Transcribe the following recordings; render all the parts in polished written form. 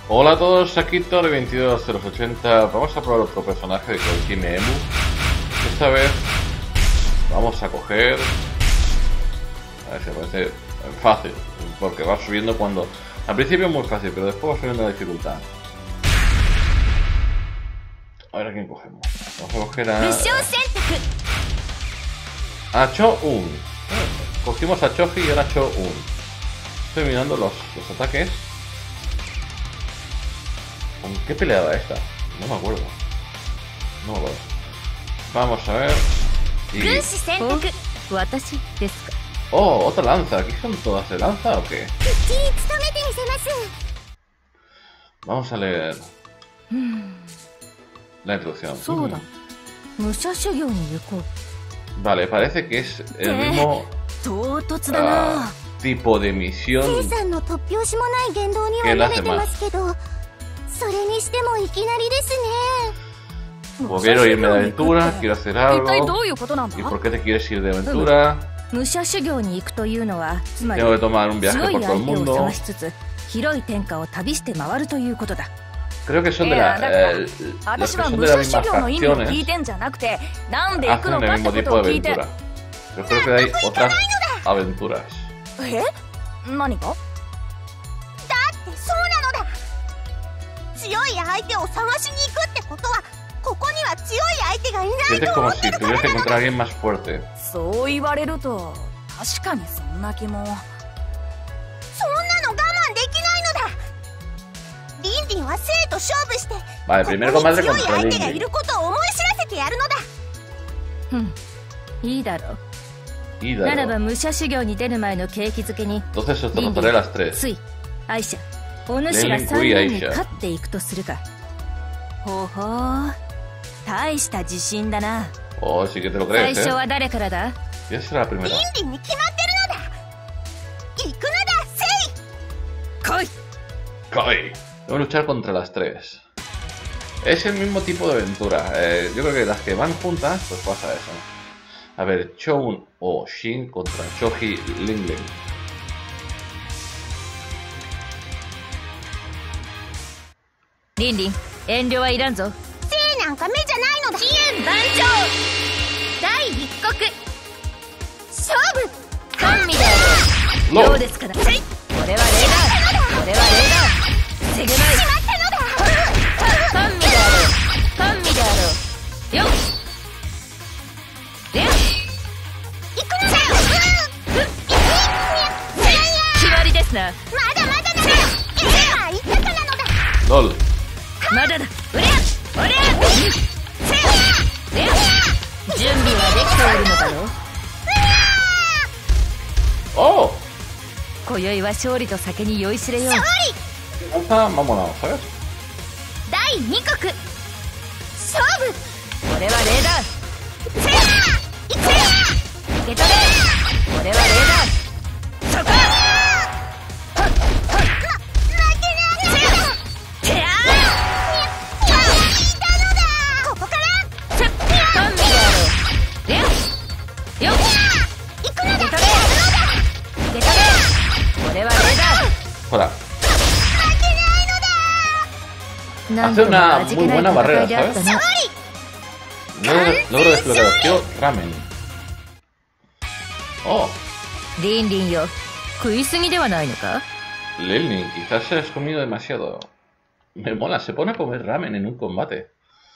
Hola a todos, aquí Tori22080. Vamos a probar otro personaje de Koikime Emu. Esta vez vamos a coger... A ver si parece fácil, porque va subiendo cuando... Al principio es muy fácil, pero después va subiendo la dificultad. A ver a quién cogemos. Vamos a coger a Cho-un. Cogimos a Choji y ahora Cho-un. Estoy mirando los ataques. ¿Con qué peleaba esta? No me acuerdo. Vamos a ver. Y... Oh, otra lanza. ¿Aquí son todas de lanza o qué? Vamos a leer la introducción. Vale, parece que es el mismo tipo de misión que las demás. Como quiero irme de aventura, quiero hacer algo. ¿Y por qué te quieres ir de aventura? Tengo que tomar un viaje por todo el mundo. Creo que son de las que son de las mismas facciones. Hacen el mismo tipo de aventura. Pero creo que hay otras aventuras. Sientes como si tuvieras que encontrar a alguien más fuerte. Vale, primer combate contra Lindin. Entonces os derrotaré a las tres. Lindin, Kui y Aisha. Oh, sí que te lo crees, ¿Quién será la primera? Koi. Debo luchar contra las tres. Es el mismo tipo de aventura. Yo creo que las que van juntas, pues pasa eso. A ver, Cho-un o Shin contra Choji Lingling. Lindin, 遠慮はいらんぞ。生なんか目じゃないのだ。期限番長。第一国。勝負。神である。どうですかな。これはレーダー。これはレーダー。防げない。神である。神である。よっ。で。行くのだ。決まりですな。まだまだだ。今言ったかなのだ。 LOL。 まだだ。おりゃおりゃ準備はできておるのだろう。 おお。 今宵は勝利と酒に酔いしれよう。勝利。 Vámonos, ¿sabes? 第二国。勝負。これはレーダー。せや。行くよ。受け取れ。これはレーダー。そこ。 Hola. Hace una muy buena barrera, ¿sabes? Logro desbloqueado. Quiero ramen. Oh. Lindin, yo. Lindin, quizás has comido demasiado. Me mola, se pone a comer ramen en un combate.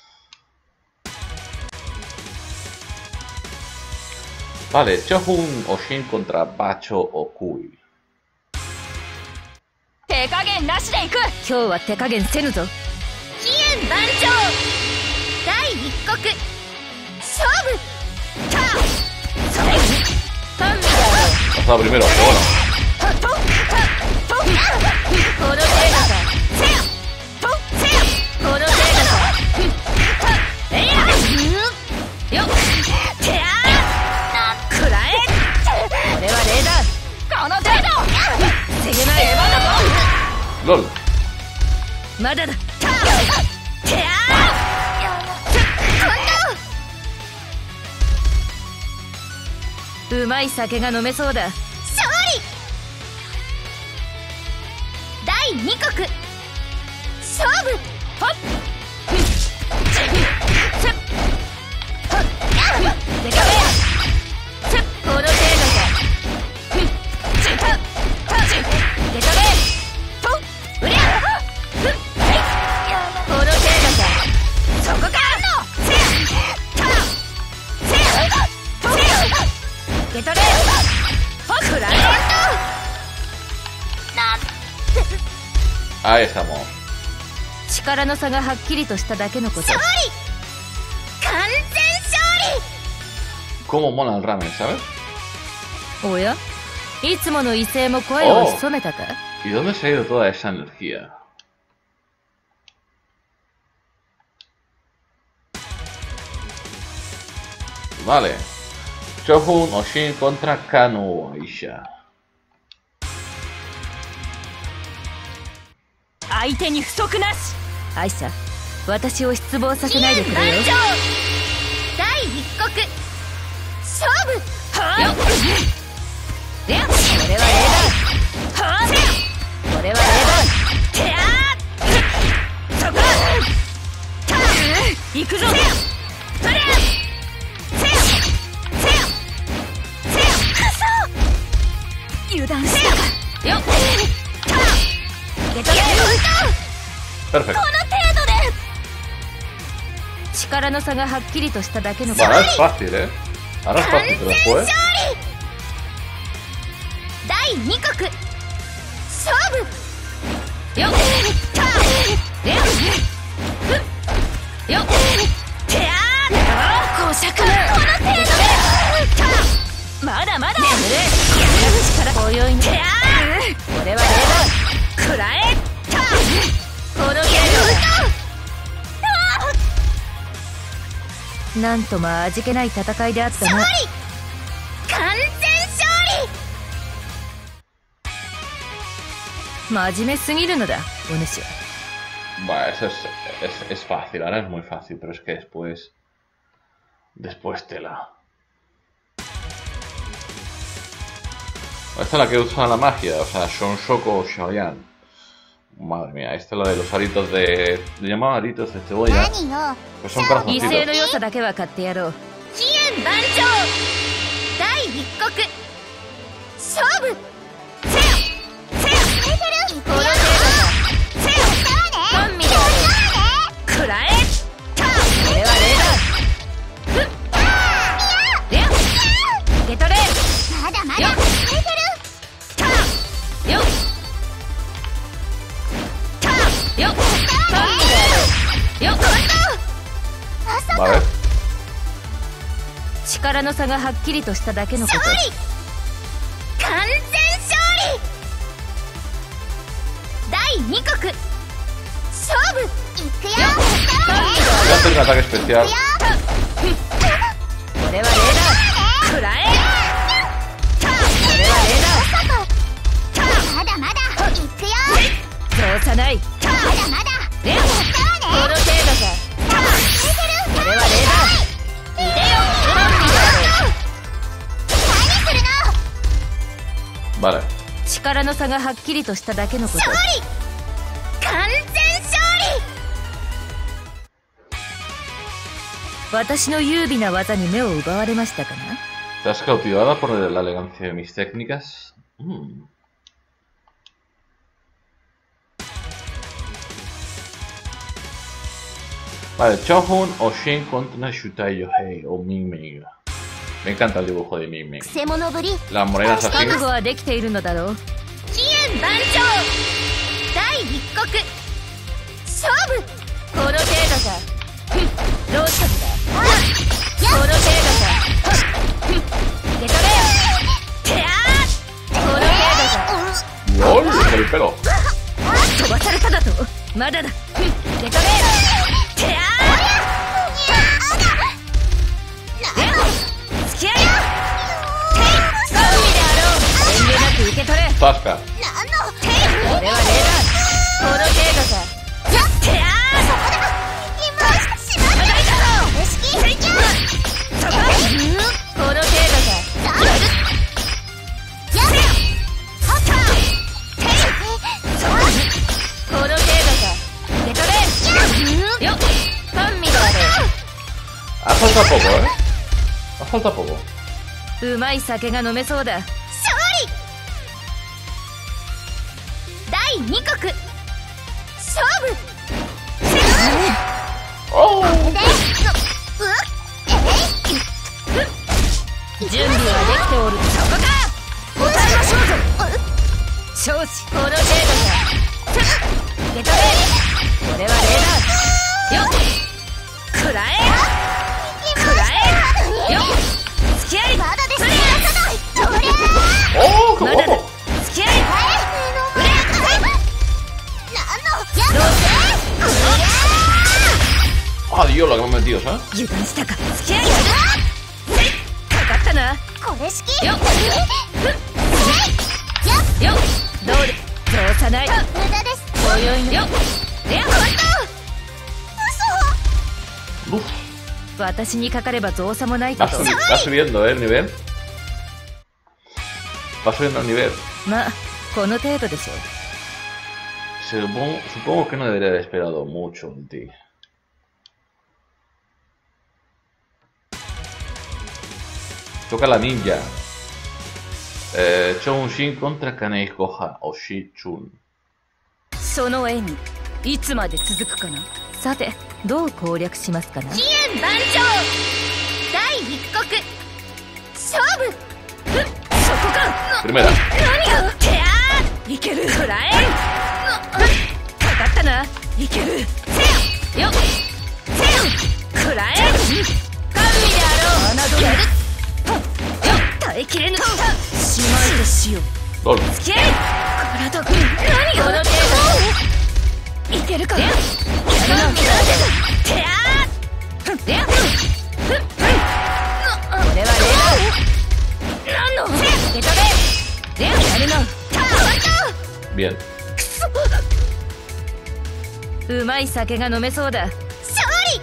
Vale, Cho-un o Shin contra Bacho o Kui. 手加減なしでいく。今日は手加減せぬぞ。期限番長。第一国。勝負。た。それ。神である。 Pasado primero, pero bueno. この程度か。せや。と。せや。この程度か。えいや。よっ。てやー。くらえ。これはレーダー。この程度。防げないエヴァだぞ。 LOL. まだだ。うまい酒が飲めそうだ。勝利。第二国。勝 Ahí estamos. 力の差がはっきりとしただけのこと。勝利、完全勝 Cómo mola el ramen, ¿sabes? 利。おや、いつもの威勢も声を潜めたか。 ¿Y dónde se ha ido toda esa energía? Vale. Shohun Oshin contra Kano Aisha. 相手に不足なし。アイシャ、私を失望させないでくれよ。第一国勝負。はよっ。これは例だ。はあ。これは例だ。てやー。そこ。たあ。行くぞ。そりゃ。せや。せや。せや。くそ。油断したか。よっ。たあ。受け取れ。 Perfecto. 力の差がはっきりとしただけのこと。 Bueno, es fácil, ¿eh? Ahora es fácil, pero después... 第二国勝負。よっ。たあ。よっ。てやー。こしゃく。この程度で。たあ。まだまだ。眠れ。力強引に。てやー。これは例だ。くらえ。たあ。この程度だ。なんとも味気ない戦いであったな。勝利、完全勝利。真面目すぎるのだ、お主。 Bueno, eso es fácil, ahora es muy fácil, pero es que después... Después tela. Esta es la que usa la magia, o sea, Shonshoku Shoyan. Madre mía, esta es la de los aritos de... Le llamaban aritos de cebolla. Pues son corazoncitos. 威勢の良さだけは買ってやろう。期限番長第一国勝負。せやせや。この程度だ。せや。コンビだ。くらえ。たあ。これは例だ。ふっ。いや。受け取れ。まだまだ。たあ。よっ。よっ。よっ。 Vale. 力の差がはっきりとしただけのこと。勝利、完全勝利。第二国勝負。いくよ。 Voy a hacer un ataque especial. これは例だ。くらえ。たあ。これは例だ。たあ。まだまだ。いくよ。そうさない。たあ。まだまだ。この程度か。たあ。これは例だ。いでよ。 Vale. 力の差がはっきりとしただけのこと。勝利、完全勝利。私の優美な技に目を奪われましたかな。 ¿Estás cautivada por la elegancia de mis técnicas? Vale, Shohun Oshin contra Shutai Yohei o Ming Ming. Me encanta el dibujo de Ming Ming. Las morenas así. 覚悟はできているのだろう。期限番長第一国勝負。この程度か。どうしたんだ。この程度か。受け取れ。てやー。この程度か。 ¡Lol! ¡Por el pelo! 飛ばされただと。まだだ。受け取れ。てやー。付き合い。コンビであろう。遠慮なく受け取れ。 ¡Tasca! これは例だ。この程度か。てやー。今しまないだろう。そこ。この程度か。やる。やれ。はった。この程度か。受け取れ。よっ。コンビであろう。 Ha faltado poco, ¿eh? Ha faltado poco. うまい酒が飲めそうだ。勝利。第二国勝負。 ¡Oh! 準備はできておる。そこか。答えましょうぞ。承知。この程度か。 Ah, Dios, lo que me he metido, ¿sabes? 油断したか。付き合いかかったな。これ式よっよっどうで通さない。無駄です。およいのよっでや Uf, 私にかかれば造作もないけど。 va subiendo, el nivel. Va subiendo el nivel. まあこの程度でしょう。 Supongo que no debería haber esperado mucho en ti. Toca la ninja. Chou-Shin contra Kanei Koha Oshi-chun. その笑みいつまで続くかな。さてどう攻略しますかな。 期限番長第一国勝負。 そこか。 Primera. 何がてやーいける。くらえかかったな。いける。せよよっせよくらえ神味であろう。侮る。よっ耐えきれぬ。しまいとしよう。 LOL. 付き合い体くん何がこの程度いけるか。やるのてやーでや俺はレナ何の受け取れでやるの Bien. うまい酒が飲めそうだ。 勝利。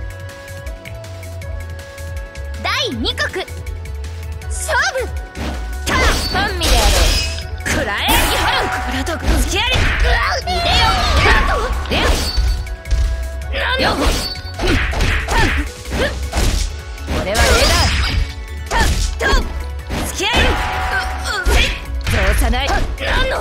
第二国勝負。 ファンミであろう。くらえ体くん付き合いいでよでよよ俺はレーダー付き合い通さない。何の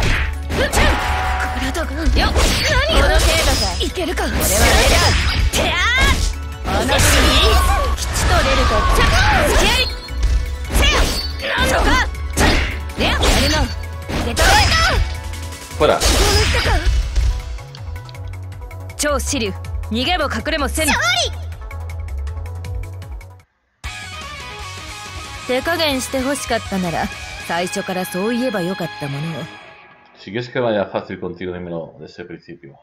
体くんよ何がこの程度か。いけるか。俺はレーダーてやーあなたに吉と出ると付き合いせよ何のかでやるの受け取れ Fuera. 超支流逃げも隠れもせぬ。手加減して欲しかったなら最初からそう言えばよかったものを。 Si quieres que vaya fácil contigo, dímelo desde el principio.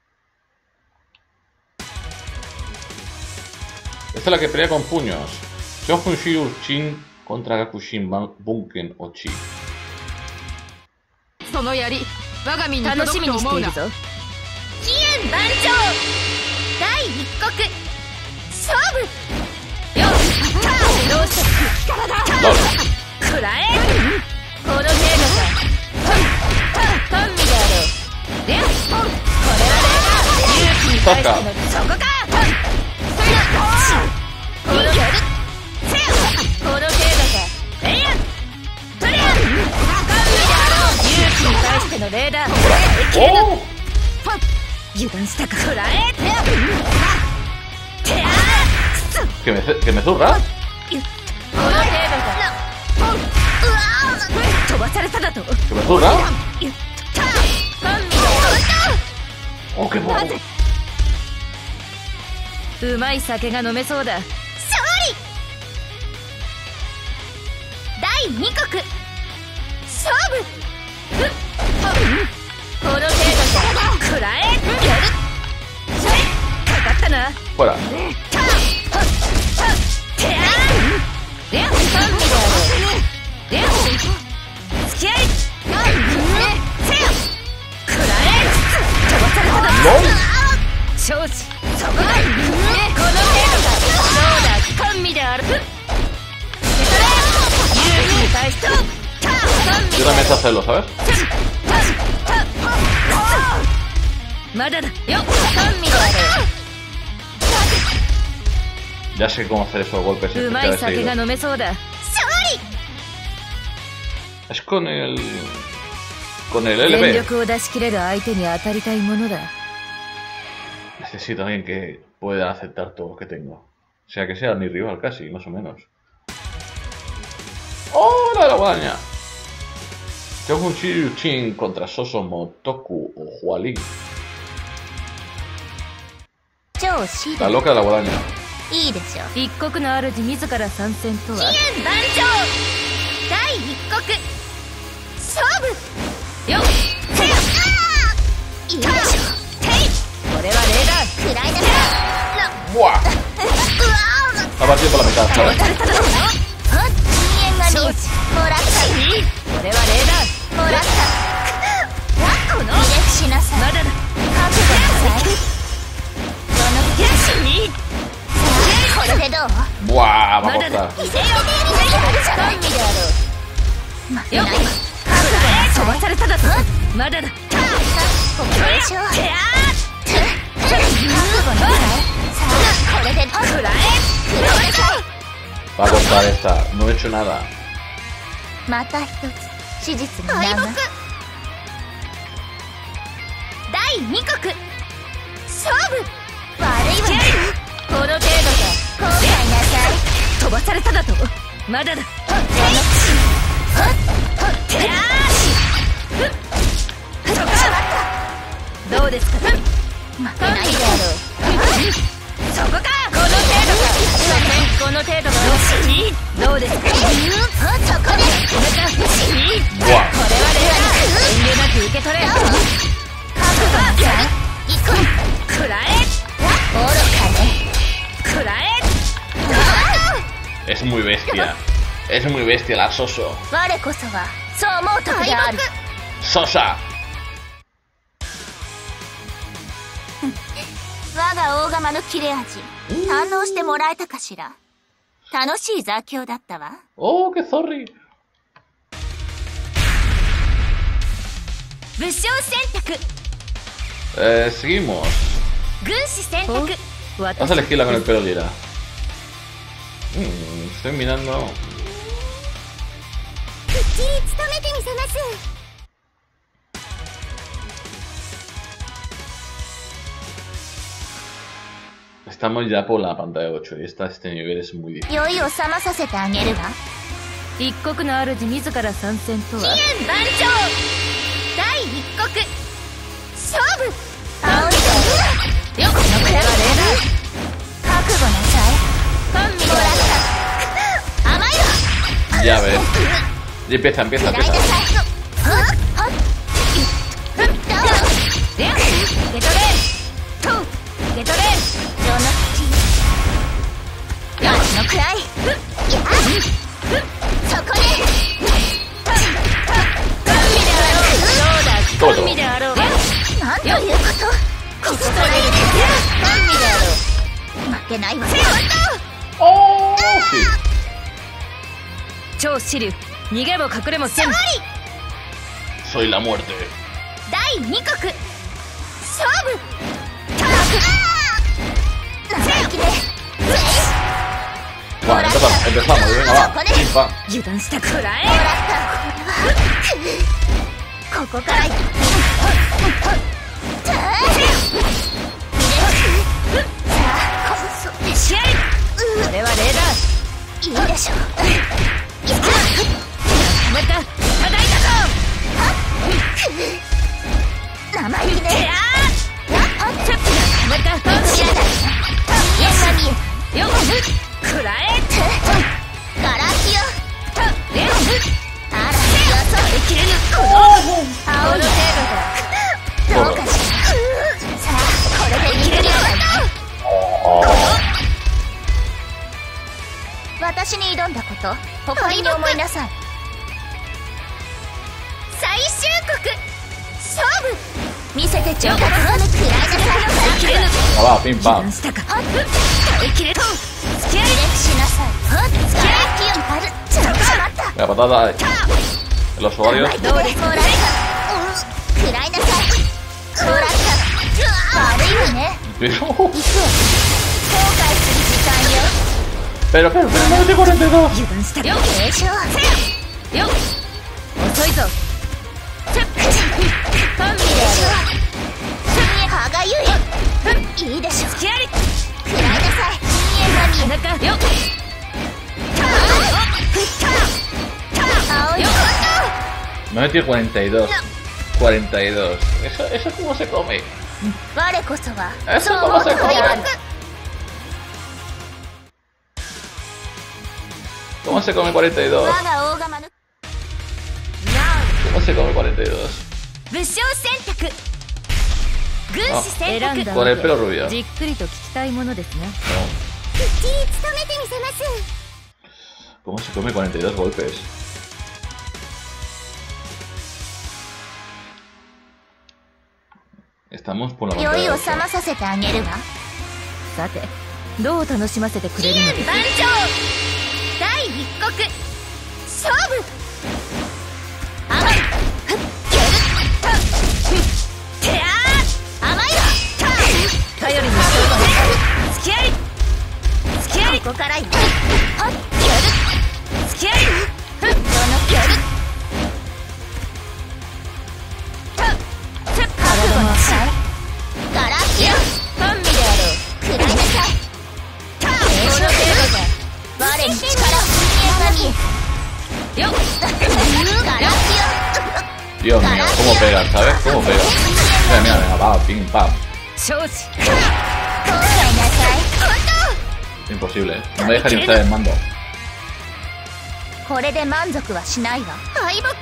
Esta es la que pelea con puños. Shohun Shiru-chin contra Gakushin Bunken Ochi. その槍我が身に楽しみ届くと思うな。 にしているぞ。 期限番長第一国勝負。 よっどうした力だ。 LOL. くらえこの程度か。ファンミであろう。でこれはね勇気に対してのそこか。この程度か。えいやプレアファンミであろう。勇気に対してのレーダー ¡Oh! 油断したか。くらえてや ¿Que me zurra? この程度か。飛ばされただと。 ¿Que me zurra? ファンミであろ ¡Oh, qué poco! う。うまい酒が飲めそうだ。 勝利。第二国勝負。 この程度か。くらえやるかかったな。 Fuera. てやでファンミであろう。で付き合いせよくらえ飛ばされただ。 ¡LOL! 承知そこだ。この程度か。どうだ神味である。受け取れ勇気に対してファンミ Yo también sé hacerlo, ¿sabes? まだだよファンミであろ Ya sé cómo hacer esos golpes う。うまい especiales 酒が seguidos. 飲めそうだ。 Es con el... Con el 全 LB. 力を出し切れる相手に当たりたいものだ。 Necesito a alguien que pueda aceptar todo lo que tengo. O sea, que sea mi rival casi, más o menos. ¡Oh, la guadaña! Shohun Shiru-chin contra Sosomo Toku o Hualin. 超シー La ド loca de la guadaña. いいでしょ。 一国の主自ら参戦とは。 期限番長第一国勝負。 よっいいでしょ。 ¡Buah! Ha partido por la mitad, ¿sabes? 深淵が見えもらったこれは例だ。 もらったこの離陸しなさいまだだ。 覚悟なさいよしにこれでどう ¡Buah! ¡Va a まだだ。 costar! いでよ神であろう負けない覚悟飛ばされただと。まだだ。 ここでしょ覚て悟なさいさあこれでくらえ。 食らいなさい Va a costar esta. No he hecho nada. また一つ史実に名が第2国勝負悪いわねこの程度か。 後悔なさい飛ばされただと。まだだ。どうですか。 負けないであろうそこか。この程度か。この程度か。どうですか。 そこで ¡Buah! これは遠慮なく受け取れ。 覚悟なさい行こうくらえ。 愚かねくらえ。 Es muy bestia. Es muy bestia la Soso. 我こそはそう思うとこである ¡Sosa! 我が大釜の切れ味堪能してもらえたかしら楽しい座興だったわ ¡Oh, qué zorri! 武将選択 Seguimos. 軍師選択 Vas a elegirla con el pelo lila. Estoy mirando. くっきり務めてみせます Estamos ya por la pantalla 8 y este nivel es muy difícil. 酔いを覚まさせてあげるわ一国の主自ら参戦とは。 期限番長第一国勝負青いよこのくらい覚悟なさい神もらった甘いわ Ya ves. Y empieza. 嫌いなさいはっはっどう受け取れ。と受け取れ。 どの口よしのくらいやそこでどうだ。神であろう。 なんということここから入れて神であろう負けないわ ¡Oh! Sí. 超支流。逃げも隠れもせん。 Soy la muerte. 第2国勝負生意気で Vale, empezamos. Venga, va. Pim, pam. 油断したくらえ。 ここから試合。これは例だ。 いいでしょまた叩いたぞ。 生意気ねまたよくらえ。 ガラキよあら予想できるの青いどうかしらさあこれでいけるよ私に挑んだこと誇りに思いなさい最終国勝負見せてちょうだいくらいなさい切れぬ。 Va, pim, 油 pam. 断したか。耐えきれと。付き合い。 しなさい付き合い気を張るちょっとしまった La patada en los ovarios. どうですもらえたくらいなさいもらった悪いわね Pero, 行く後悔する時間よ pero, no tengo 42. 油断したか。よ継承よ遅いぞ。 神である歯がゆいいいでしょ付き合い。 くらいなさい深淵が見えよ青い Me he metido 42. 42. ¿Eso cómo se come? 我こそは Eso そう思 cómo うと se こである come? ¿Cómo se come 42? 我が大釜の ¿Cómo se come 42? 武将選択軍師選択。 Con el pelo rubio. じっくりと聞きたいものですね。 No. きっちり務めてみせます。 ¿Cómo se come 42 golpes? Estamos por la 酔 pantalla い de を ocho. 覚まさせてあげるわ。 さて、どう楽しませてくれるのですか。 番長第一国勝負。甘い。ふっ蹴る。たっふってやー。甘いわ。たっ頼りにし付き合い付き合い。ここからよ。はっ蹴る。付き合い。ふっその蹴る。たっつっ覚悟なさい。ガラキア甘味であろう。 食らいなさい。たっこの程度じゃ我に力が見えよっガラキ Dios mío, cómo pega, ¿sabes? Cómo pega. Mira, mira, venga, va, pim, pam. 承知。 ア後悔なさい。本 Imposible. No me deja ni usar el mando. 当これで満足はしないわ。敗北。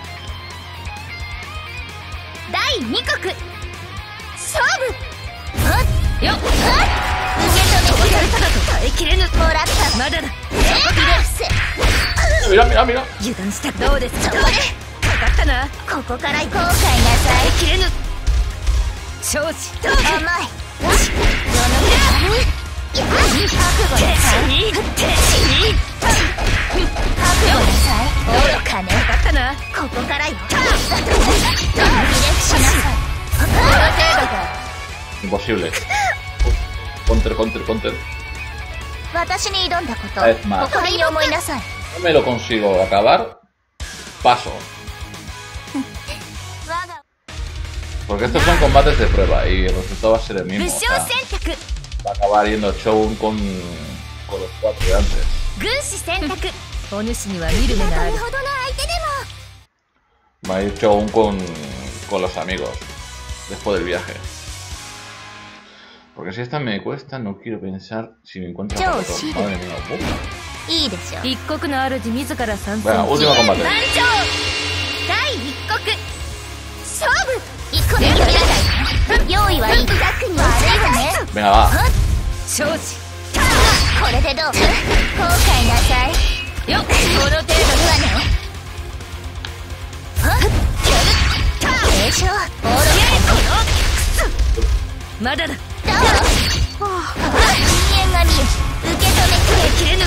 第二国勝負。 よっ受け止めきれただと耐えきれぬ。もらったまだだ。 リラックス。 Mira, mira, mira. 油断した。どうですか。 それかかったな。 ここから後悔なさい。 切れぬ。承知。 甘い。よし。その手。覚悟なさい。 に覚悟なさい。愚かね。 かかったな。 ここからよ。リレクしなさい。この程度が Imposible. Counter, counter, counter. 私に挑んだこと Es más. 誇りに思いなさい。 No me lo consigo acabar. Paso. 我が Porque estos son combates de prueba y el resultado va a ser el 武 mismo. 将 O sea, 選択。 va a acabar yendo Shogun con los 4 de antes. 軍師選択。 お主には見る目がある。 どれほどの相手で Va a ir Shogun con los amigos. Después del viaje. Porque si esta me cuesta, no quiero pensar si me encuentro Yo con otro. sí. Madre mía. もいいでしょう。 一国の主自ら参 Venga, 戦。 último combate. 番長第一国勝負。行くね。用意はいい。悪いわね。 Venga, va. 承知。 これでどう？後悔なさい。 よっこの程度いいわね。はっ、蹴る。名称、愚かまだだ。 ね。どう？人間が見え、受け止めきれぬ。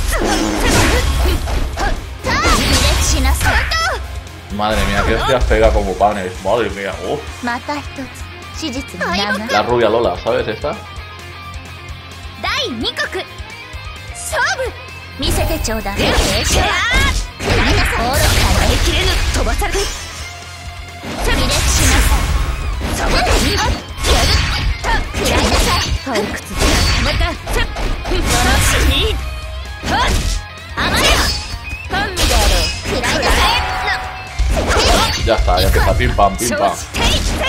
リレクしなさい。 Madre mía, que hostias pega como panes. Madre mía. Uf. また一つ史実に名が。 La rubia Lola, ¿sabes esta? 第二国勝負。見せてちょうだい。名称。食らいなさい。愚かね。 切れぬ。飛ばされる。 リレクしなさい。そこでに蹴る。食らいなさい。 退屈だ。また。その死に。はっ。 甘いわ。 甘味であろう。 食らいなさい。 Ya está, ya empieza. Pim, pam, pim, 承 pam. 知。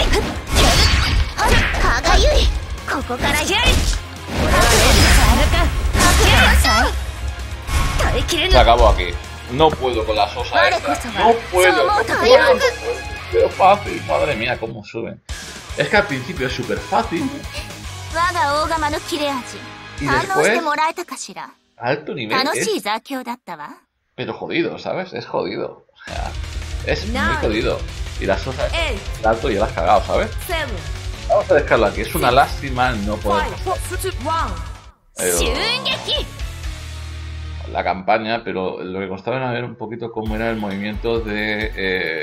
歯がゆい。ここからやる。 俺はレ覚悟なさい。 耐えきれぬ Se。acabó aquí. No puedo con la sosa Vale, esta. cosa No vale. puedo. Somos No todavía puedo. no. Pero fácil. Madre mía, cómo suben. Es que al principio es súper fácil. 我が大釜の切れ味。 Y 反応して después, もらえたかしら。 alto nivel. 楽 Es, しい座興だったわ。 pero jodido, ¿sabes? Es jodido. O sea, es muy Nine. jodido. Y la sosa es 8、 el alto y ya la has cagado, ¿sabes? 7、 Vamos a dejarlo aquí. Es una lástima no poder pasar 1。 襲撃。 la campaña, pero lo que costaba era ver un poquito cómo era el movimiento de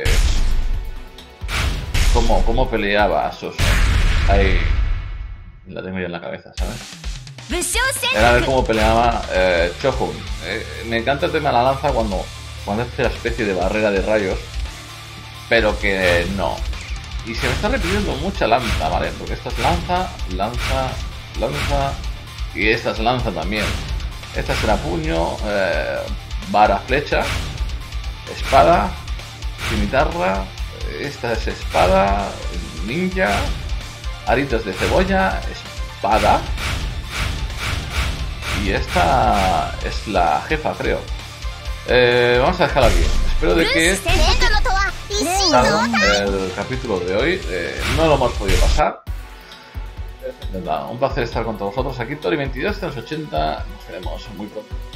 cómo peleaba a Sosa. Ahí la tengo ya en la cabeza, ¿sabes? 武将戦 Era ver 略。 cómo peleaba Shogun. Me encanta el tema de la lanza cuando hace la especie de barrera de rayos, pero que no. Y se me está repitiendo mucha lanza, ¿vale? Porque esta es lanza, lanza, lanza, y esta es lanza también. Esta será puño, vara, flecha, espada, cimitarra, esta es espada, ninja, aritos de cebolla, espada. Y esta es la jefa, creo. Vamos a dejarlo aquí. Espero de 軍 que 師戦略のとは一心同体。 el capítulo de hoy no lo hemos podido pasar. Nada, un placer estar con todos vosotros aquí, Tori22 de los 80. Nos veremos muy pronto.